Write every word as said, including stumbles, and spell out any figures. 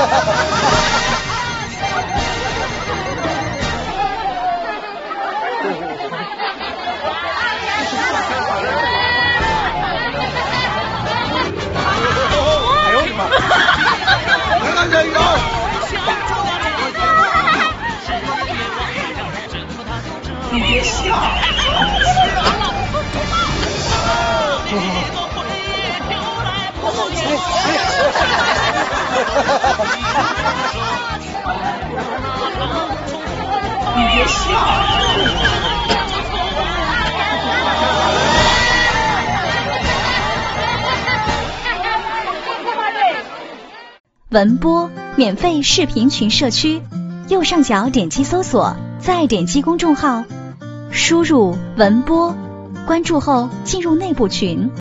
哎呦我的妈！来个人妖！你别笑！你别笑！ 文播免费视频群社区，右上角点击搜索，再点击公众号，输入文播，关注后进入内部群。